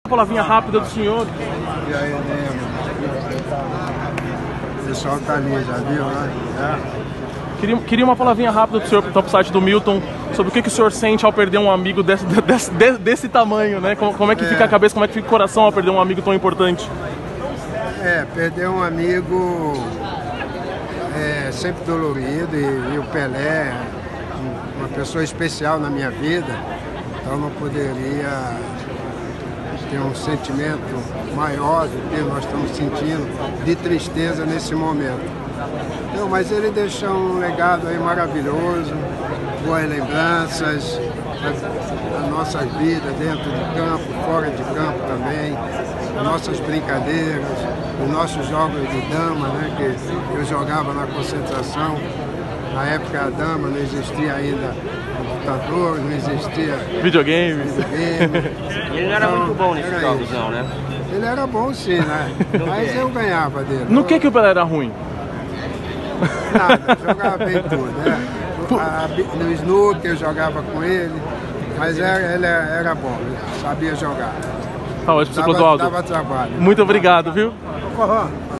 Uma palavrinha rápida do senhor. E aí, Nemo? O pessoal tá ali, já viu, né? Queria uma palavrinha rápida do senhor para o site do Milton sobre o que o senhor sente ao perder um amigo desse tamanho, né? Como é que fica a cabeça, como é que fica o coração ao perder um amigo tão importante? Perder um amigo é sempre dolorido e o Pelé é uma pessoa especial na minha vida, então não poderia ter um sentimento maior do que nós estamos sentindo de tristeza nesse momento. Não, mas ele deixou um legado aí maravilhoso, boas lembranças, a nossa vida dentro de campo, fora de campo também, as nossas brincadeiras, os nossos jogos de dama, né, que eu jogava na concentração. Na época a dama não existia ainda computador, não existia videogame. Ele não era muito bom nesses jogos, não, né? Ele era bom sim, né? Mas eu ganhava dele. No que o Pelé era ruim? Nada, jogava bem tudo, né? No snooker eu jogava com ele, mas ele era bom, sabia jogar. Tá ótimo, dava trabalho. Muito obrigado, viu?